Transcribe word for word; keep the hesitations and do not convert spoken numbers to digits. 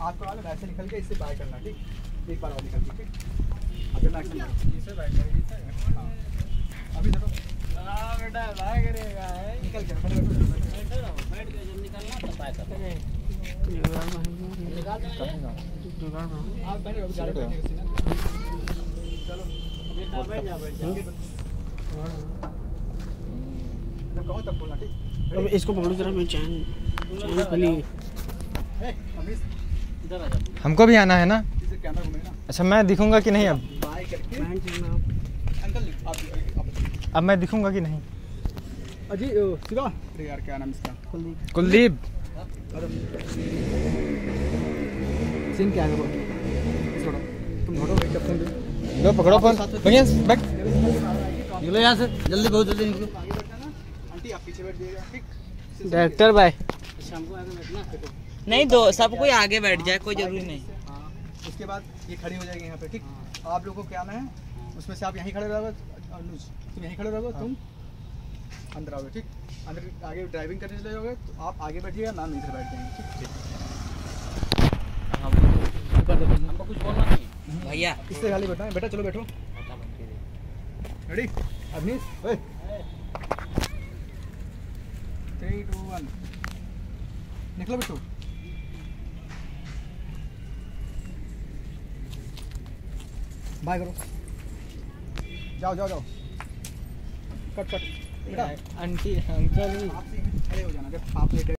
आपको वाला वैसे निकल के इससे बाय करना, ठीक? एक बार और निकल के, ठीक? अभी मैं एक्शन मारूं, इससे बाय करेंगे। हाँ अभी देखो, हां बेटा बाय करेगा है, निकल के बैठ बैठो, बैठ के जब निकलना तो बाय कर निकाल देना, आप बैठो, गाड़ी बैठने से ना, चलो बेटा बैठ जा, बैठ जा, जब कहो तब बोलना, ठीक? अब इसको पकड़ो जरा, मैं चैन चैन खुली। हमको भी आना है ना? कैमरा घूमेगा ना। अच्छा मैं दिखूंगा कि नहीं? अब बाय करके अंकल आप अब मैं दिखूंगा कि नहीं? अजी शिवा, अरे यार क्या नाम इसका? कुलदीप। कुलदीप। सीन क्या है वो? छोड़ो तुम, छोड़ो एक फोन दे लो, पकड़ो फोन भैया, बैठ निकलो यहाँ से जल्दी, बहुत जल्दी निकलो। आगे बैठना ना आंटी, आप पीछे बैठ जाइएगा, ठीक? डायरेक्टर भाई, शाम को आगे बैठना, नहीं दो सब कोई आगे बैठ जाए, कोई जरूरी नहीं। हाँ उसके बाद ये खड़ी हो जाएगी यहाँ पे, ठीक? आप लोगों को क्या आना है, उसमें से आप यहीं खड़े रहोगे, अनुज तुम यहीं खड़े रहोगे, तुम अंदर आओगे, ठीक? अंदर आगे ड्राइविंग करने चले जाओगे तो आप आगे बैठिएगा, मैम इधर बैठ जाएंगे, ठीक? हमको कुछ बोलना नहीं भैया, इससे खाली बैठना है बेटा, चलो बैठो, रेडी? अवनीश, ओए थ्री टू वन, निकलो बिट्टू। बाय करो, जाओ जाओ जाओ, कट कट बेटा, आंटी अंकल आप खड़े हो जाना जब आप